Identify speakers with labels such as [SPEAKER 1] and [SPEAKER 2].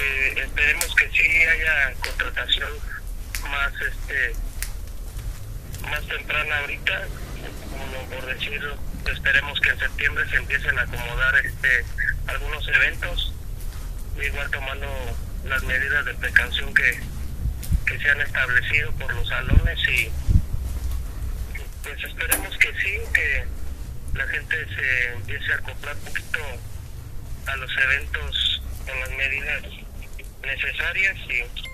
[SPEAKER 1] esperemos que sí haya contratación más más temprana ahorita, como por decir, esperemos que en septiembre se empiecen a acomodar algunos eventos, igual tomando las medidas de precaución que se han establecido por los salones, y pues esperemos que sí, que la gente se empiece a acoplar un poquito a los eventos con las medidas necesarias,